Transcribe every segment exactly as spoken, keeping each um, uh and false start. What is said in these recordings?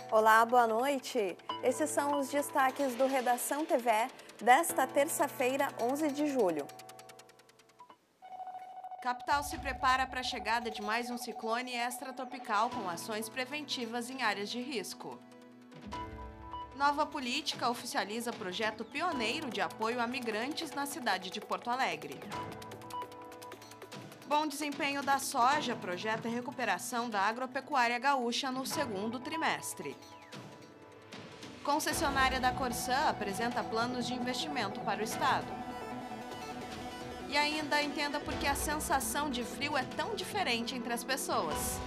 Olá, boa noite. Esses são os destaques do Redação T V desta terça-feira, onze de julho. Capital se prepara para a chegada de mais um ciclone extratropical com ações preventivas em áreas de risco. Nova política oficializa projeto pioneiro de apoio a migrantes na cidade de Porto Alegre. Bom desempenho da soja projeta recuperação da agropecuária gaúcha no segundo trimestre. Concessionária da Corsã apresenta planos de investimento para o estado. E ainda entenda por que a sensação de frio é tão diferente entre as pessoas.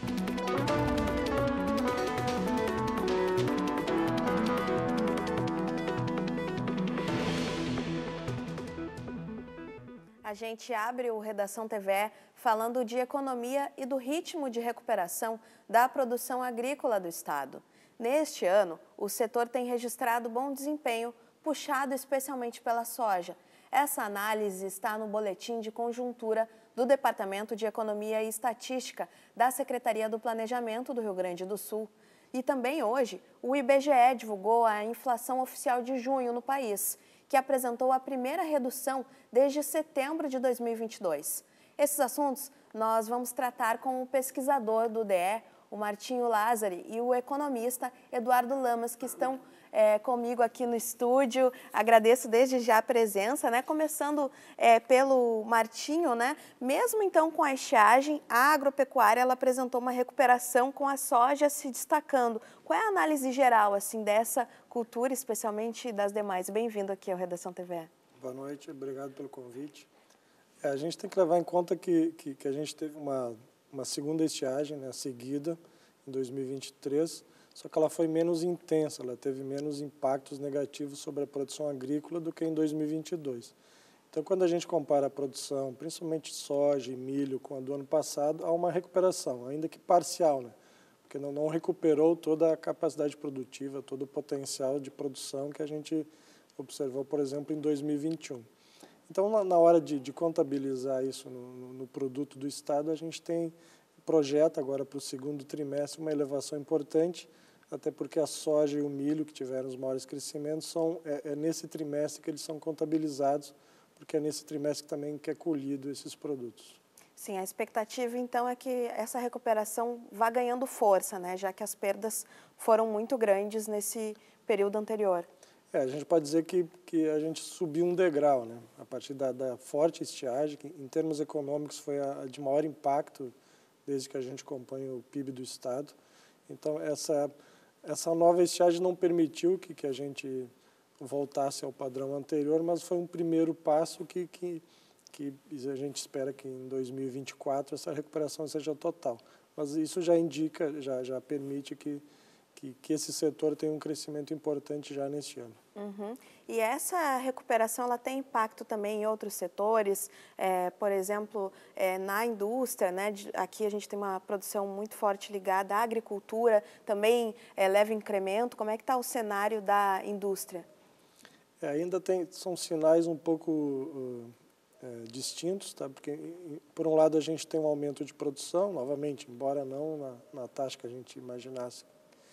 A gente abre o Redação T V falando de economia e do ritmo de recuperação da produção agrícola do estado. Neste ano, o setor tem registrado bom desempenho, puxado especialmente pela soja. Essa análise está no boletim de conjuntura do Departamento de Economia e Estatística da Secretaria do Planejamento do Rio Grande do Sul. E também hoje, o I B G E divulgou a inflação oficial de junho no país, que apresentou a primeira redução desde setembro de dois mil e vinte e dois. Esses assuntos nós vamos tratar com o pesquisador do D E, o Martinho Lázari, e o economista Eduardo Lamas, que estão é, comigo aqui no estúdio. Agradeço desde já a presença, né? Começando é, pelo Martinho, né? Mesmo então com a estiagem, a agropecuária ela apresentou uma recuperação com a soja se destacando. Qual é a análise geral assim dessa cultura, especialmente das demais? Bem-vindo aqui ao Redação T V. Boa noite, obrigado pelo convite. É, a gente tem que levar em conta que, que, que a gente teve uma, uma segunda estiagem, né, seguida, em dois mil e vinte e três, só que ela foi menos intensa, ela teve menos impactos negativos sobre a produção agrícola do que em dois mil e vinte e dois. Então, quando a gente compara a produção, principalmente soja e milho, com a do ano passado, há uma recuperação, ainda que parcial, né? Porque não, não recuperou toda a capacidade produtiva, todo o potencial de produção que a gente observou, por exemplo, em dois mil e vinte e um. Então, na, na hora de, de contabilizar isso no, no, no produto do Estado, a gente tem projeta agora para o segundo trimestre uma elevação importante, até porque a soja e o milho, que tiveram os maiores crescimentos, são, é, é nesse trimestre que eles são contabilizados, porque é nesse trimestre também que é colhido esses produtos. Sim, a expectativa então é que essa recuperação vá ganhando força, né, já que as perdas foram muito grandes nesse período anterior. É, a gente pode dizer que, que a gente subiu um degrau, né, a partir da, da forte estiagem, que em termos econômicos foi a, a de maior impacto desde que a gente acompanha o P I B do Estado. Então, essa, essa nova estiagem não permitiu que, que a gente voltasse ao padrão anterior, mas foi um primeiro passo que, que, que a gente espera que em dois mil e vinte e quatro essa recuperação seja total. Mas isso já indica, já, já permite que, que, que esse setor tenha um crescimento importante já neste ano. Uhum. E essa recuperação ela tem impacto também em outros setores, é, por exemplo, é, na indústria, né? De, aqui a gente tem uma produção muito forte ligada à agricultura, também é, leva incremento. Como é que está o cenário da indústria? É, ainda tem, são sinais um pouco uh, é, distintos, tá? Porque, por um lado, a gente tem um aumento de produção, novamente, embora não na, na taxa que a gente imaginasse,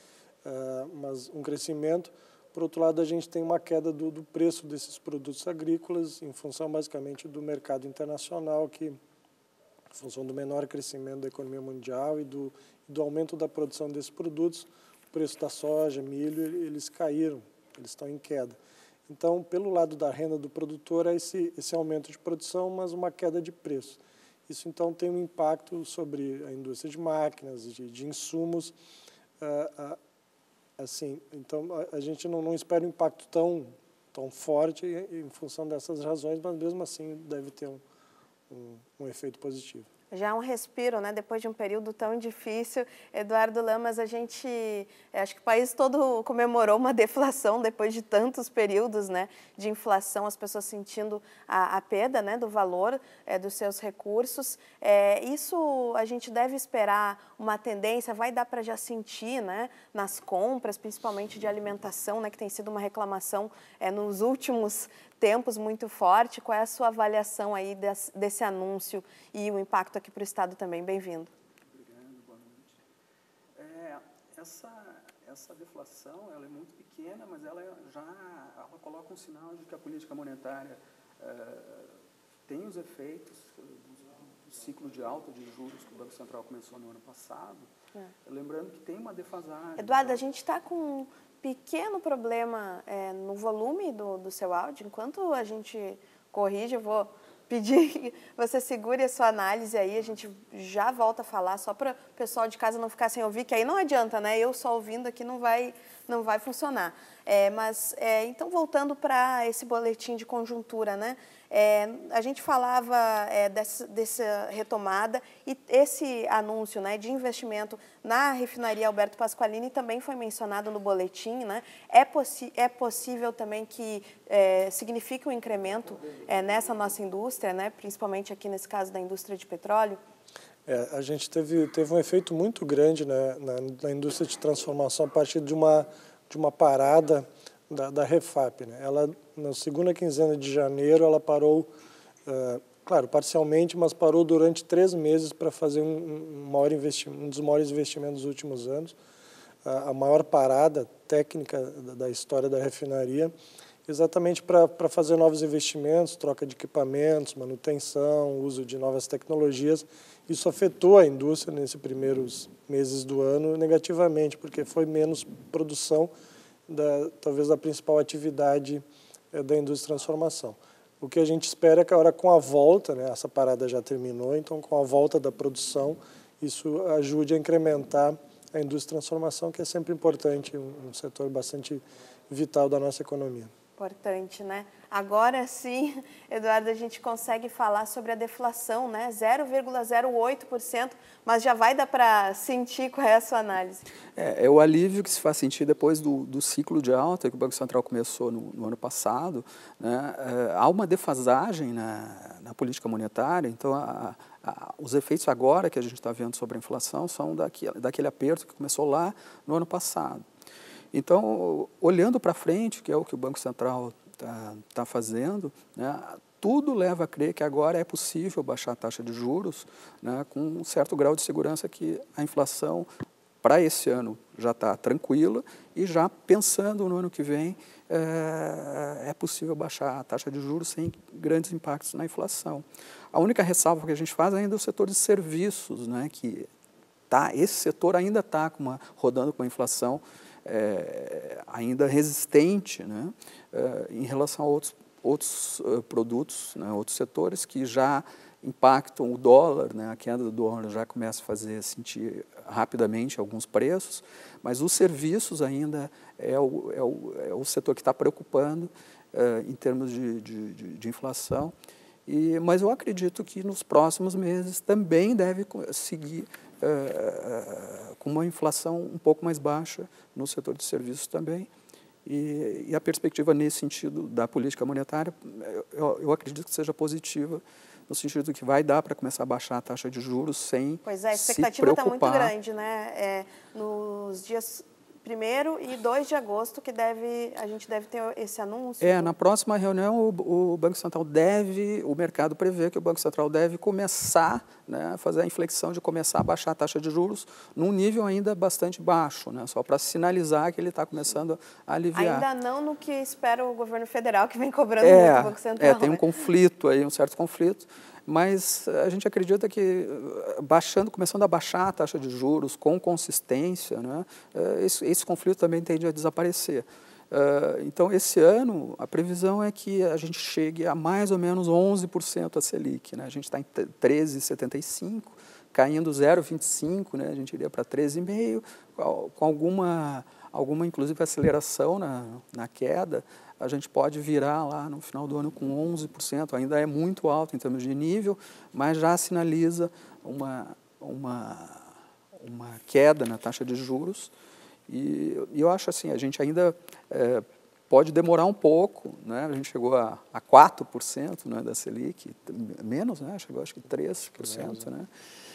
uh, mas um crescimento. Por outro lado, a gente tem uma queda do, do preço desses produtos agrícolas em função, basicamente, do mercado internacional, que, em função do menor crescimento da economia mundial e do, do aumento da produção desses produtos, o preço da soja, milho, eles caíram, eles estão em queda. Então, pelo lado da renda do produtor, é esse, esse aumento de produção, mas uma queda de preço. Isso, então, tem um impacto sobre a indústria de máquinas, de, de insumos, uh, uh, Assim, então, a, a gente não, não espera um impacto tão, tão forte em, em função dessas razões, mas mesmo assim deve ter um, um, um efeito positivo. Já um respiro, né? Depois de um período tão difícil. Eduardo Lamas, a gente, acho que o país todo comemorou uma deflação depois de tantos períodos, né, de inflação, as pessoas sentindo a, a perda, né, do valor é, dos seus recursos. É, isso a gente deve esperar uma tendência, vai dar para já sentir, né, nas compras, principalmente de alimentação, né, que tem sido uma reclamação é, nos últimos tempos muito forte. Qual é a sua avaliação aí desse, desse anúncio e o impacto aqui para o Estado também? Bem-vindo. Obrigado, boa noite. É, essa, essa deflação ela é muito pequena, mas ela já ela coloca um sinal de que a política monetária é, tem os efeitos do ciclo de alta de juros que o Banco Central começou no ano passado, é. lembrando que tem uma defasagem. Eduardo, então, a gente está com um pequeno problema é, no volume do, do seu áudio. Enquanto a gente corrige, eu vou pedir que você segure a sua análise aí, a gente já volta a falar, só para o pessoal de casa não ficar sem ouvir, que aí não adianta, né? Eu só ouvindo aqui não vai, não vai funcionar. É, mas, é, então, voltando para esse boletim de conjuntura, né? É, a gente falava é, dessa, dessa retomada e esse anúncio, né, de investimento na refinaria Alberto Pasqualini também foi mencionado no boletim, né? É, possi é possível também que é, signifique um incremento é, nessa nossa indústria, né, principalmente aqui nesse caso da indústria de petróleo? É, a gente teve, teve um efeito muito grande, né, na, na indústria de transformação a partir de uma, de uma parada da, da Refap, né? Ela, na segunda quinzena de janeiro, ela parou, uh, claro, parcialmente, mas parou durante três meses para fazer um, um, maior investimento, um dos maiores investimentos dos últimos anos, uh, a maior parada técnica da, da história da refinaria, exatamente para fazer novos investimentos, troca de equipamentos, manutenção, uso de novas tecnologias. Isso afetou a indústria nesses primeiros meses do ano negativamente, porque foi menos produção, Da, talvez da principal atividade é, da indústria de transformação. O que a gente espera é que agora com a volta, né, essa parada já terminou, então com a volta da produção, isso ajude a incrementar a indústria de transformação, que é sempre importante, um, um setor bastante vital da nossa economia. Importante, né? Agora sim, Eduardo, a gente consegue falar sobre a deflação, né? zero vírgula zero oito por cento, mas já vai dar para sentir qual é a sua análise. É, é o alívio que se faz sentir depois do, do ciclo de alta que o Banco Central começou no, no ano passado, né? É, há uma defasagem na, na política monetária, então a, a, os efeitos agora que a gente está vendo sobre a inflação são daquele, daquele aperto que começou lá no ano passado. Então, olhando para frente, que é o que o Banco Central está tá fazendo, né, tudo leva a crer que agora é possível baixar a taxa de juros, né, com um certo grau de segurança que a inflação para esse ano já está tranquila e já pensando no ano que vem é, é possível baixar a taxa de juros sem grandes impactos na inflação. A única ressalva que a gente faz ainda é o setor de serviços, né, que tá, esse setor ainda está rodando com a inflação É, ainda resistente, né, é, em relação a outros, outros uh, produtos, né, outros setores que já impactam o dólar, né, a queda do dólar já começa a fazer sentir rapidamente alguns preços, mas os serviços ainda é o, é o, é o setor que está preocupando uh, em termos de, de, de, de inflação, e, mas eu acredito que nos próximos meses também deve seguir Uh, uh, com uma inflação um pouco mais baixa no setor de serviços também. E, e a perspectiva nesse sentido da política monetária, eu, eu acredito que seja positiva, no sentido de que vai dar para começar a baixar a taxa de juros sem se preocupar. Pois é, a expectativa está muito grande, né? É, nos dias primeiro e dois de agosto que deve, a gente deve ter esse anúncio. É, na próxima reunião o, o Banco Central deve, o mercado prevê que o Banco Central deve começar, né, a fazer a inflexão de começar a baixar a taxa de juros num nível ainda bastante baixo, né, só para sinalizar que ele está começando a aliviar. Ainda não no que espera o governo federal, que vem cobrando é, muito o Banco Central. É, tem um conflito aí, um certo conflito. Mas a gente acredita que baixando, começando a baixar a taxa de juros com consistência, né, esse, esse conflito também tende a desaparecer. Então, esse ano, a previsão é que a gente chegue a mais ou menos onze por cento a Selic, né? A gente está em treze vírgula setenta e cinco, caindo zero vírgula vinte e cinco, né? A gente iria para treze vírgula cinco, com alguma, alguma inclusive, aceleração na, na queda. A gente pode virar lá no final do ano com onze por cento, ainda é muito alto em termos de nível, mas já sinaliza uma, uma, uma queda na taxa de juros. E, e eu acho assim, a gente ainda é, pode demorar um pouco, né? A gente chegou a, a quatro por cento, né, da Selic, menos, né? Chegou acho que três por cento, né?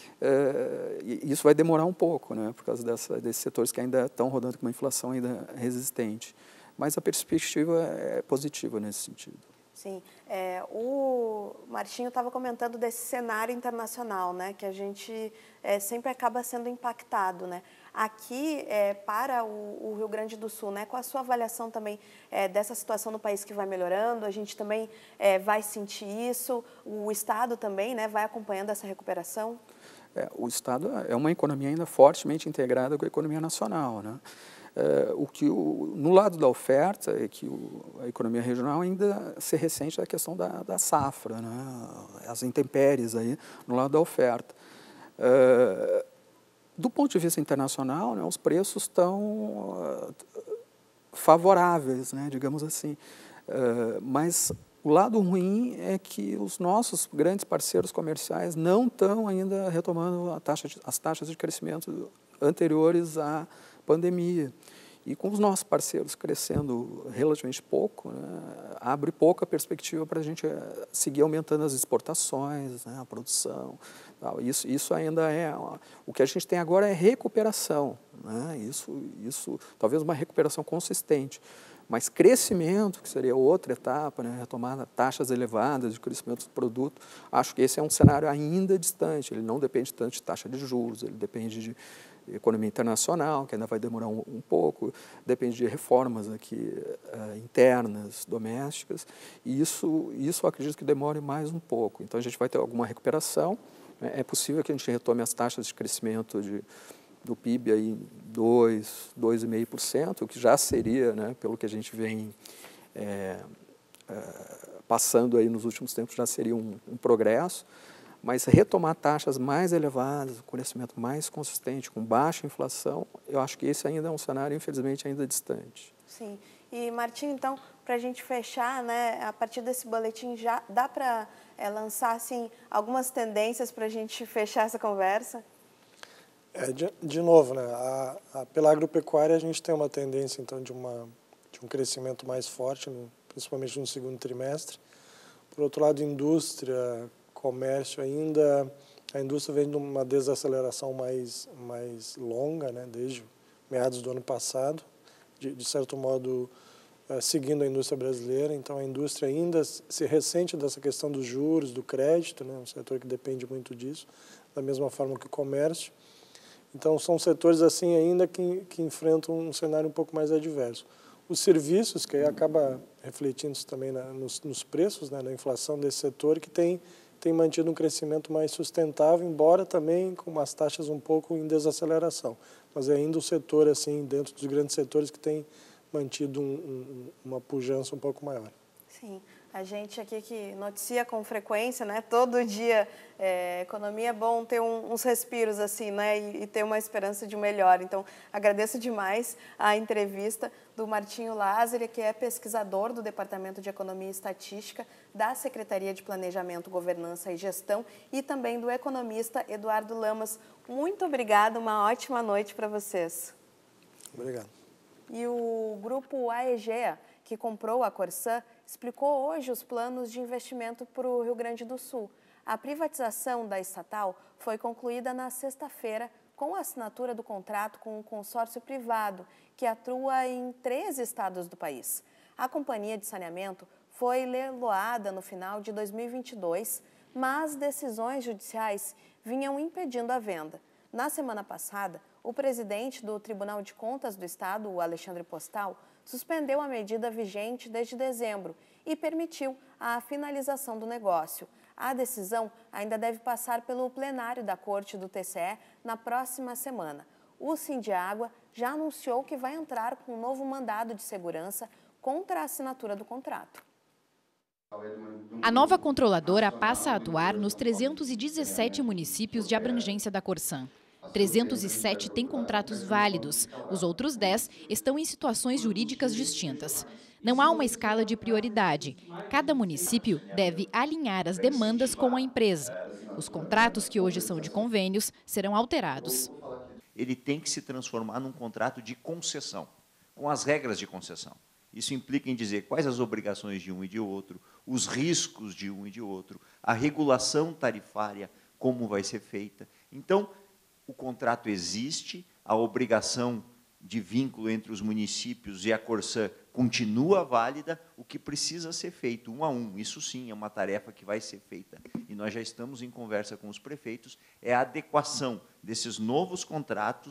É, e isso vai demorar um pouco, né, por causa dessa, desses setores que ainda estão rodando com uma inflação ainda resistente. Mas a perspectiva é positiva nesse sentido. Sim. É, o Martinho estava comentando desse cenário internacional, né, que a gente é, sempre acaba sendo impactado, né? aqui é, para o, o Rio Grande do Sul, né? Com a sua avaliação também é, dessa situação no país que vai melhorando, a gente também é, vai sentir isso, o Estado também, né, vai acompanhando essa recuperação? É, o Estado é uma economia ainda fortemente integrada com a economia nacional, né? É, o que o, no lado da oferta é que o, a economia regional ainda se ressente da questão da, da safra, né? As intempéries aí no lado da oferta. É, do ponto de vista internacional, né, os preços estão uh, favoráveis, né, digamos assim, uh, mas o lado ruim é que os nossos grandes parceiros comerciais não estão ainda retomando a taxa de, as taxas de crescimento anteriores à pandemia. E com os nossos parceiros crescendo relativamente pouco, né, abre pouca perspectiva para a gente seguir aumentando as exportações, né, a produção. Tal. Isso, isso ainda é... O que a gente tem agora é recuperação, né, isso, isso, talvez uma recuperação consistente. Mas crescimento, que seria outra etapa, né, retomar taxas elevadas de crescimento do produto, acho que esse é um cenário ainda distante. Ele não depende tanto de taxa de juros, ele depende de economia internacional, que ainda vai demorar um, um pouco, depende de reformas aqui uh, internas, domésticas, e isso, isso eu acredito que demore mais um pouco. Então, a gente vai ter alguma recuperação, né? É possível que a gente retome as taxas de crescimento de, do P I B aí dois, dois vírgula cinco por cento, o que já seria, né, pelo que a gente vem é, é, passando aí nos últimos tempos, já seria um, um progresso. Mas retomar taxas mais elevadas, com crescimento mais consistente, com baixa inflação, eu acho que esse ainda é um cenário, infelizmente, ainda distante. Sim. E, Martim, então, para a gente fechar, né, a partir desse boletim, já dá para é, lançar assim, algumas tendências para a gente fechar essa conversa? É, de, de novo, né, a, a, pela agropecuária, a gente tem uma tendência, então, de, uma, de um crescimento mais forte, no, principalmente no segundo trimestre. Por outro lado, indústria, comércio ainda, a indústria vem de uma desaceleração mais, mais longa, né, desde meados do ano passado, de, de certo modo uh, seguindo a indústria brasileira. Então a indústria ainda se ressente dessa questão dos juros, do crédito, né, um setor que depende muito disso, da mesma forma que o comércio. Então são setores assim ainda que, que enfrentam um cenário um pouco mais adverso. Os serviços, que aí acaba refletindo isso também na, nos, nos preços, né, na inflação desse setor, que tem tem mantido um crescimento mais sustentável, embora também com umas taxas um pouco em desaceleração. Mas é ainda o setor, assim, dentro dos grandes setores, que tem mantido um, um, uma pujança um pouco maior. Sim, a gente aqui que noticia com frequência, né, todo dia, é, economia é bom ter um, uns respiros assim, né, e, e ter uma esperança de melhor. Então, agradeço demais a entrevista do Martinho Lázari, que é pesquisador do Departamento de Economia e Estatística da Secretaria de Planejamento, Governança e Gestão, e também do economista Eduardo Lamas. Muito obrigada, uma ótima noite para vocês. Obrigado. E o grupo Aegea, que comprou a Corsã, explicou hoje os planos de investimento para o Rio Grande do Sul. A privatização da estatal foi concluída na sexta-feira com a assinatura do contrato com um consórcio privado que atua em três estados do país. A companhia de saneamento foi leiloada no final de dois mil e vinte e dois, mas decisões judiciais vinham impedindo a venda. Na semana passada, o presidente do Tribunal de Contas do Estado, o Alexandre Postal, suspendeu a medida vigente desde dezembro e permitiu a finalização do negócio. A decisão ainda deve passar pelo plenário da Corte do T C E na próxima semana. O Sindiágua já anunciou que vai entrar com um novo mandado de segurança contra a assinatura do contrato. A nova controladora passa a atuar nos trezentos e dezessete municípios de abrangência da Corsã. trezentos e sete têm contratos válidos, os outros dez estão em situações jurídicas distintas. Não há uma escala de prioridade. Cada município deve alinhar as demandas com a empresa. Os contratos que hoje são de convênios serão alterados. Ele tem que se transformar num contrato de concessão, com as regras de concessão. Isso implica em dizer quais as obrigações de um e de outro, os riscos de um e de outro, a regulação tarifária, como vai ser feita. Então, o contrato existe, a obrigação de vínculo entre os municípios e a Corsã continua válida, o que precisa ser feito um a um, isso sim é uma tarefa que vai ser feita. E nós já estamos em conversa com os prefeitos, é a adequação desses novos contratos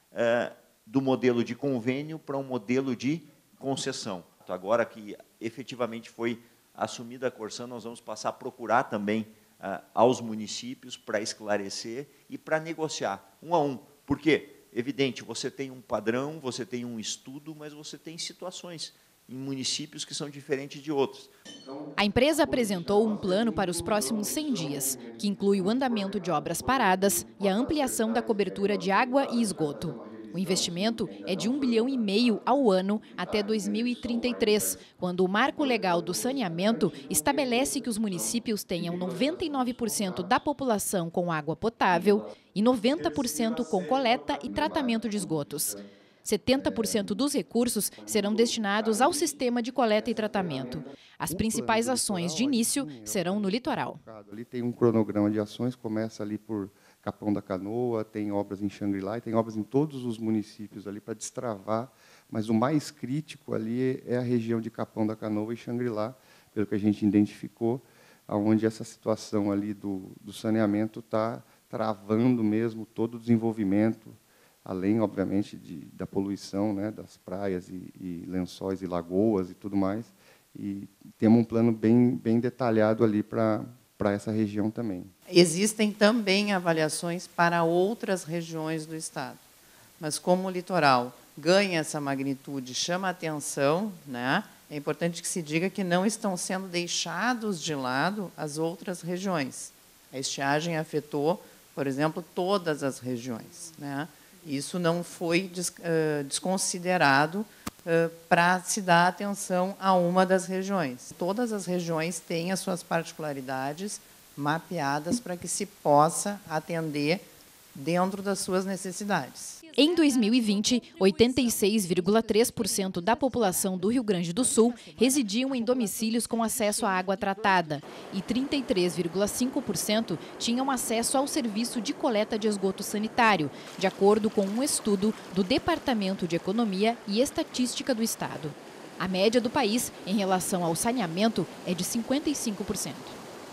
uh, do modelo de convênio para um modelo de concessão. Agora que efetivamente foi assumida a Corsan, nós vamos passar a procurar também uh, aos municípios para esclarecer e para negociar um a um. Por quê? Evidente, você tem um padrão, você tem um estudo, mas você tem situações em municípios que são diferentes de outros. A empresa apresentou um plano para os próximos cem dias, que inclui o andamento de obras paradas e a ampliação da cobertura de água e esgoto. O investimento é de um bilhão e meio ao ano até dois mil e trinta e três, quando o Marco Legal do Saneamento estabelece que os municípios tenham noventa e nove por cento da população com água potável e noventa por cento com coleta e tratamento de esgotos. setenta por cento dos recursos serão destinados ao sistema de coleta e tratamento. As principais ações de início serão no litoral. Ali tem um cronograma de ações, começa ali por Capão da Canoa, tem obras em Xangri-Lá, tem obras em todos os municípios ali para destravar, mas o mais crítico ali é a região de Capão da Canoa e Xangri-Lá, pelo que a gente identificou, onde essa situação ali do, do saneamento está travando mesmo todo o desenvolvimento, além, obviamente, de, da poluição, né, das praias e, e lençóis e lagoas e tudo mais. E temos um plano bem, bem detalhado ali para para essa região também. Existem também avaliações para outras regiões do estado, mas como o litoral ganha essa magnitude, chama a atenção, né, é importante que se diga que não estão sendo deixados de lado as outras regiões. A estiagem afetou, por exemplo, todas as regiões, né? Isso não foi des, uh, desconsiderado uh, para se dar atenção a uma das regiões. Todas as regiões têm as suas particularidades mapeadas para que se possa atender dentro das suas necessidades. Em dois mil e vinte, oitenta e seis vírgula três por cento da população do Rio Grande do Sul residiam em domicílios com acesso à água tratada e trinta e três vírgula cinco por cento tinham acesso ao serviço de coleta de esgoto sanitário, de acordo com um estudo do Departamento de Economia e Estatística do Estado. A média do país em relação ao saneamento é de cinquenta e cinco por cento.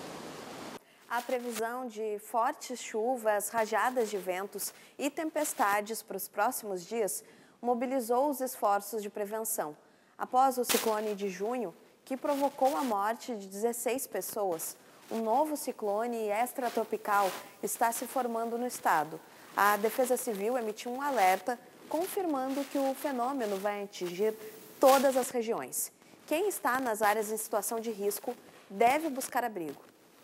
A previsão de fortes chuvas, rajadas de ventos e tempestades para os próximos dias mobilizou os esforços de prevenção. Após o ciclone de junho, que provocou a morte de dezesseis pessoas, um novo ciclone extratropical está se formando no estado. A Defesa Civil emitiu um alerta confirmando que o fenômeno vai atingir todas as regiões. Quem está nas áreas em situação de risco deve buscar abrigo.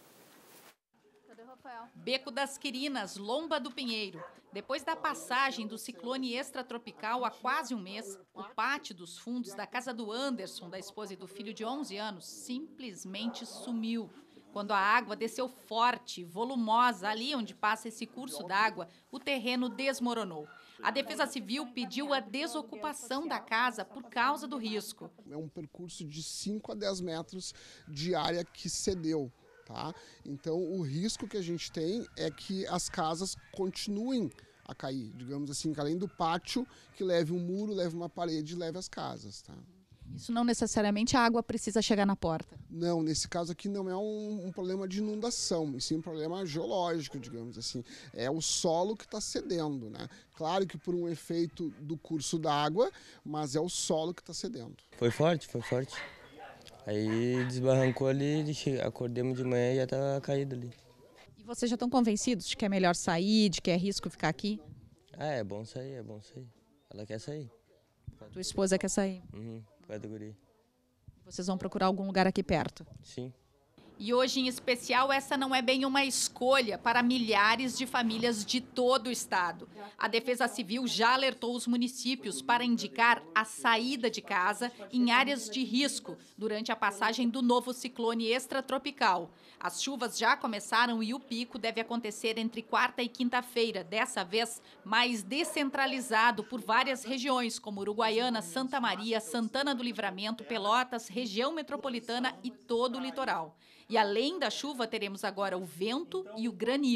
Beco das Quirinas, Lomba do Pinheiro. Depois da passagem do ciclone extratropical há quase um mês, o pátio dos fundos da casa do Anderson, da esposa e do filho de onze anos, simplesmente sumiu. Quando a água desceu forte, volumosa, ali onde passa esse curso d'água, o terreno desmoronou. A Defesa Civil pediu a desocupação da casa por causa do risco. É um percurso de cinco a dez metros de área que cedeu. Tá? Então, o risco que a gente tem é que as casas continuem a cair, digamos assim, que além do pátio, que leve um muro, leve uma parede, leve as casas. Tá? Isso não necessariamente a água precisa chegar na porta? Não, nesse caso aqui não é um, um problema de inundação, e sim um problema geológico, digamos assim. É o solo que está cedendo, né? Claro que por um efeito do curso d'água, mas é o solo que está cedendo. Foi forte, foi forte. Aí desbarrancou ali, acordemos de manhã e já estava caído ali. E vocês já estão convencidos de que é melhor sair, de que é risco ficar aqui? Ah, é bom sair, é bom sair. Ela quer sair. Tua esposa quer sair? Uhum, vai do guri. Vocês vão procurar algum lugar aqui perto? Sim. E hoje, em especial, essa não é bem uma escolha para milhares de famílias de todo o estado. A Defesa Civil já alertou os municípios para indicar a saída de casa em áreas de risco durante a passagem do novo ciclone extratropical. As chuvas já começaram e o pico deve acontecer entre quarta e quinta-feira, dessa vez mais descentralizado por várias regiões, como Uruguaiana, Santa Maria, Santana do Livramento, Pelotas, região metropolitana e todo o litoral. E além da chuva, teremos agora o vento e o granizo.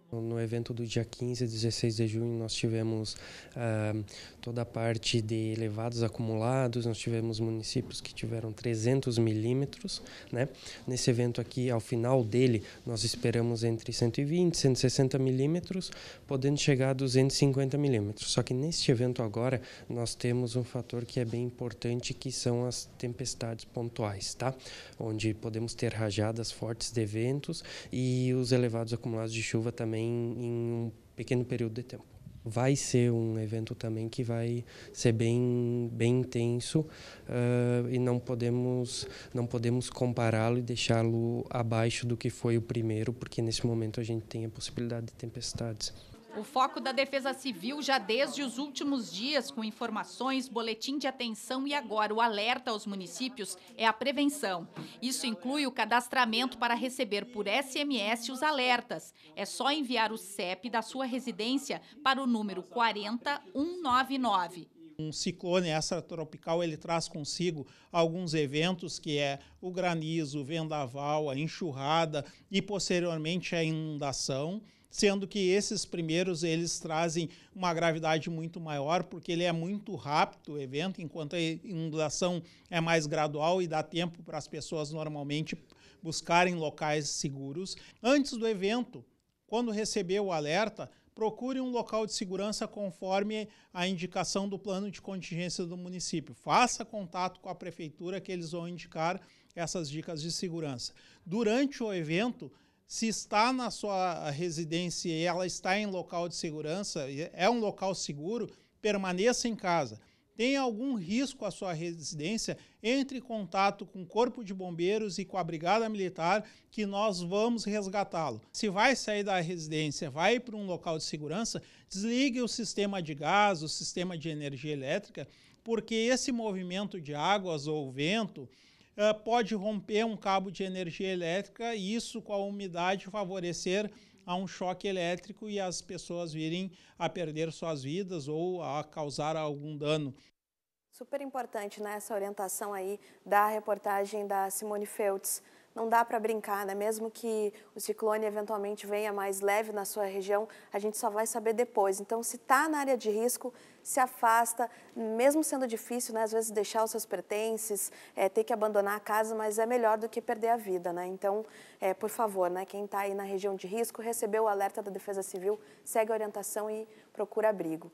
No evento do dia quinze e dezesseis de junho, nós tivemos ah, toda a parte de elevados acumulados, nós tivemos municípios que tiveram trezentos milímetros, né? Nesse evento aqui, ao final dele, nós esperamos entre cento e vinte e cento e sessenta milímetros, podendo chegar a duzentos e cinquenta milímetros. Só que neste evento agora, nós temos um fator que é bem importante, que são as tempestades pontuais, tá? Onde podemos ter rajadas fortes de ventos e os elevados acumulados de chuva também em um pequeno período de tempo. Vai ser um evento também que vai ser bem, bem intenso uh, e não podemos, não podemos compará-lo e deixá-lo abaixo do que foi o primeiro, porque nesse momento a gente tem a possibilidade de tempestades. O foco da Defesa Civil já desde os últimos dias, com informações, boletim de atenção e agora o alerta aos municípios, é a prevenção. Isso inclui o cadastramento para receber por S M S os alertas. É só enviar o C E P da sua residência para o número quarenta e cento e noventa e nove. Um ciclone extratropical, ele traz consigo alguns eventos, que é o granizo, o vendaval, a enxurrada e posteriormente a inundação, sendo que esses primeiros eles trazem uma gravidade muito maior, porque ele é muito rápido o evento, enquanto a inundação é mais gradual e dá tempo para as pessoas normalmente buscarem locais seguros. Antes do evento, quando receber o alerta, procure um local de segurança conforme a indicação do plano de contingência do município. Faça contato com a prefeitura, que eles vão indicar essas dicas de segurança. Durante o evento, se está na sua residência e ela está em local de segurança, é um local seguro, permaneça em casa. Tem algum risco à sua residência, entre em contato com o Corpo de Bombeiros e com a Brigada Militar, que nós vamos resgatá-lo. Se vai sair da residência, vai para um local de segurança, desligue o sistema de gás, o sistema de energia elétrica, porque esse movimento de águas ou vento Uh, pode romper um cabo de energia elétrica e isso, com a umidade, favorecer a um choque elétrico e as pessoas virem a perder suas vidas ou a causar algum dano. Super importante, né, essa orientação aí da reportagem da Simone Feltz. Não dá para brincar, né? Mesmo que o ciclone eventualmente venha mais leve na sua região, a gente só vai saber depois. Então, se está na área de risco, se afasta, mesmo sendo difícil, né? Às vezes deixar os seus pertences, é, ter que abandonar a casa, mas é melhor do que perder a vida, né? Então, é, por favor, né? Quem está aí na região de risco, recebeu o alerta da Defesa Civil, segue a orientação e procura abrigo.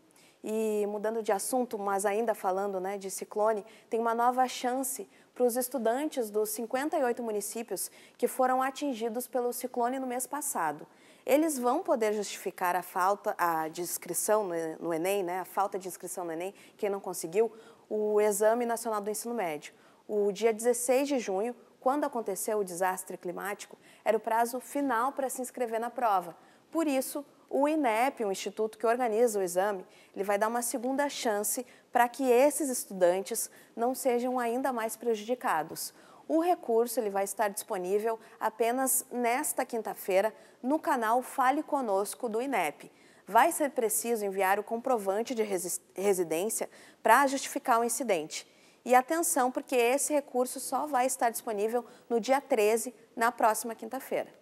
E mudando de assunto, mas ainda falando, né, de ciclone, tem uma nova chance para os estudantes dos cinquenta e oito municípios que foram atingidos pelo ciclone no mês passado. Eles vão poder justificar a falta a de inscrição no Enem, né, a falta de inscrição no Enem, quem não conseguiu, o Exame Nacional do Ensino Médio. O dia dezesseis de junho, quando aconteceu o desastre climático, era o prazo final para se inscrever na prova. Por isso, o INEP, o instituto que organiza o exame, ele vai dar uma segunda chance para que esses estudantes não sejam ainda mais prejudicados. O recurso ele vai estar disponível apenas nesta quinta-feira no canal Fale Conosco do INEP. Vai ser preciso enviar o comprovante de residência para justificar o incidente. E atenção, porque esse recurso só vai estar disponível no dia treze, na próxima quinta-feira.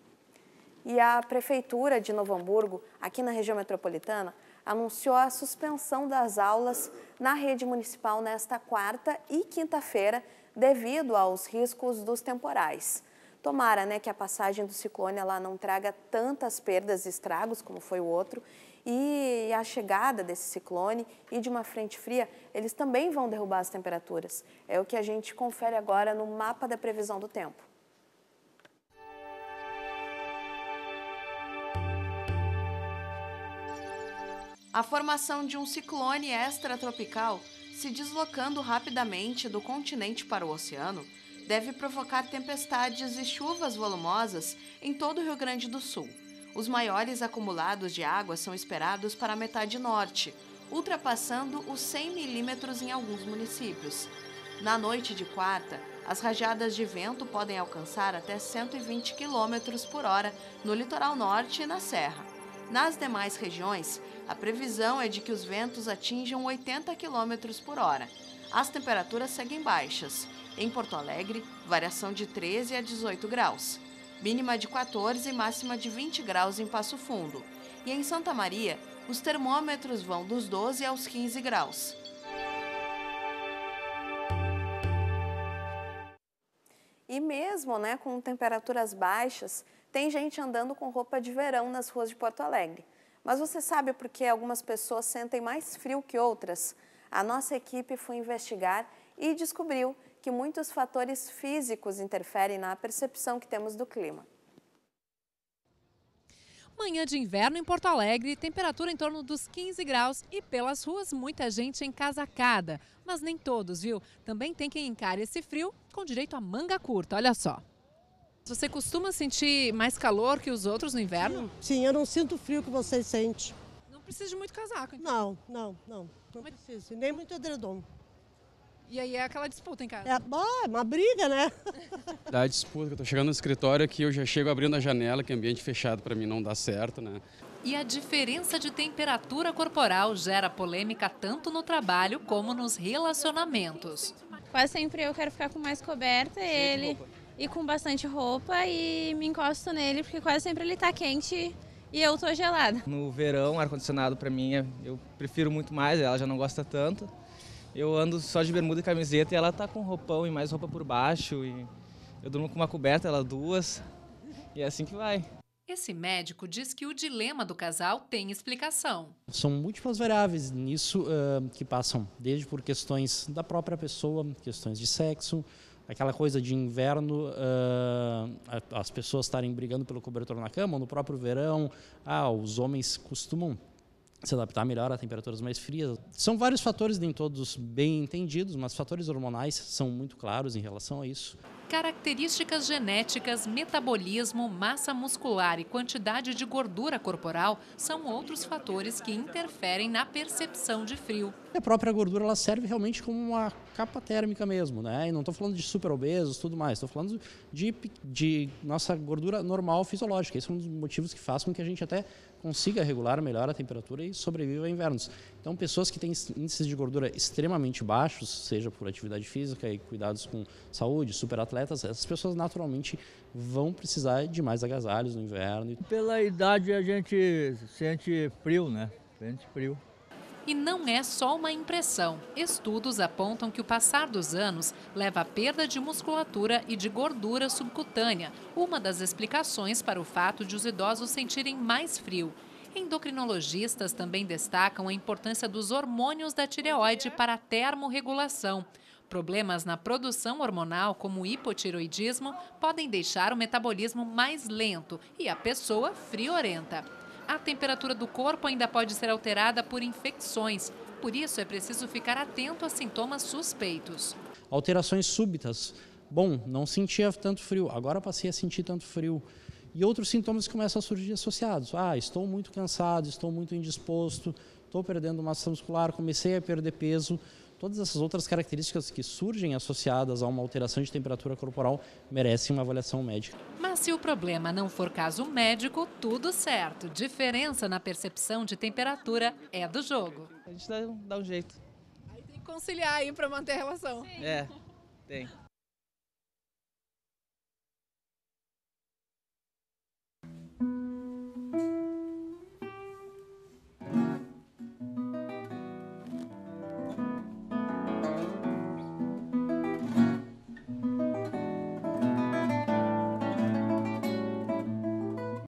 E a Prefeitura de Novo Hamburgo, aqui na região metropolitana, anunciou a suspensão das aulas na rede municipal nesta quarta e quinta-feira, devido aos riscos dos temporais. Tomara, né, que a passagem do ciclone ela não traga tantas perdas e estragos como foi o outro, e a chegada desse ciclone e de uma frente fria, eles também vão derrubar as temperaturas. É o que a gente confere agora no mapa da previsão do tempo. A formação de um ciclone extratropical se deslocando rapidamente do continente para o oceano deve provocar tempestades e chuvas volumosas em todo o Rio Grande do Sul. Os maiores acumulados de água são esperados para a metade norte, ultrapassando os cem milímetros em alguns municípios. Na noite de quarta, as rajadas de vento podem alcançar até cento e vinte quilômetros por hora no litoral norte e na serra. Nas demais regiões, a previsão é de que os ventos atinjam oitenta quilômetros por hora. As temperaturas seguem baixas. Em Porto Alegre, variação de treze a dezoito graus. mínima de quatorze e máxima de vinte graus em Passo Fundo. E em Santa Maria, os termômetros vão dos doze aos quinze graus. E mesmo, né, com temperaturas baixas, tem gente andando com roupa de verão nas ruas de Porto Alegre. Mas você sabe por que algumas pessoas sentem mais frio que outras? A nossa equipe foi investigar e descobriu que muitos fatores físicos interferem na percepção que temos do clima. Manhã de inverno em Porto Alegre, temperatura em torno dos quinze graus e pelas ruas muita gente encasacada. Mas nem todos, viu? Também tem quem encare esse frio com direito a manga curta, olha só. Você costuma sentir mais calor que os outros no inverno? Sim, sim, eu não sinto o frio que vocês sentem. Não precisa de muito casaco, então. Não, não, não, não Mas... precisa, nem muito edredom. E aí é aquela disputa em casa? É, é uma briga, né? Da disputa, eu tô chegando no escritório aqui, eu já chego abrindo a janela, que ambiente fechado para mim não dá certo, né? E a diferença de temperatura corporal gera polêmica tanto no trabalho como nos relacionamentos. Quase sempre eu quero ficar com mais coberta, ele e com bastante roupa e me encosto nele porque quase sempre ele tá quente e eu tô gelada. No verão, ar-condicionado para mim, eu prefiro muito mais, ela já não gosta tanto. Eu ando só de bermuda e camiseta e ela tá com roupão e mais roupa por baixo. E eu durmo com uma coberta, ela duas. E é assim que vai. Esse médico diz que o dilema do casal tem explicação. São múltiplas variáveis nisso uh, que passam desde por questões da própria pessoa, questões de sexo, aquela coisa de inverno, uh, as pessoas estarem brigando pelo cobertor na cama, ou no próprio verão, ah, os homens costumam se adaptar melhor a temperaturas mais frias. São vários fatores, nem todos bem entendidos, mas fatores hormonais são muito claros em relação a isso. Características genéticas, metabolismo, massa muscular e quantidade de gordura corporal são outros fatores que interferem na percepção de frio. A própria gordura ela serve realmente como uma capa térmica mesmo, né? E não estou falando de super obesos, tudo mais. Estou falando de, de nossa gordura normal fisiológica. Esse é um dos motivos que faz com que a gente até consiga regular melhor a temperatura e sobreviva a invernos. Então, pessoas que têm índices de gordura extremamente baixos, seja por atividade física e cuidados com saúde, superatletas, essas pessoas naturalmente vão precisar de mais agasalhos no inverno. Pela idade a gente sente frio, né? Sente frio. E não é só uma impressão. Estudos apontam que o passar dos anos leva à perda de musculatura e de gordura subcutânea, uma das explicações para o fato de os idosos sentirem mais frio. Endocrinologistas também destacam a importância dos hormônios da tireoide para a termorregulação. Problemas na produção hormonal, como o hipotireoidismo, podem deixar o metabolismo mais lento e a pessoa friorenta. A temperatura do corpo ainda pode ser alterada por infecções, por isso é preciso ficar atento a sintomas suspeitos. Alterações súbitas. Bom, não sentia tanto frio, agora passei a sentir tanto frio. E outros sintomas começam a surgir associados. Ah, estou muito cansado, estou muito indisposto, estou perdendo massa muscular, comecei a perder peso. Todas essas outras características que surgem associadas a uma alteração de temperatura corporal merecem uma avaliação médica. Mas se o problema não for caso médico, tudo certo. Diferença na percepção de temperatura é do jogo. A gente dá, dá um jeito. Aí tem que conciliar aí para manter a relação. Sim. É, tem.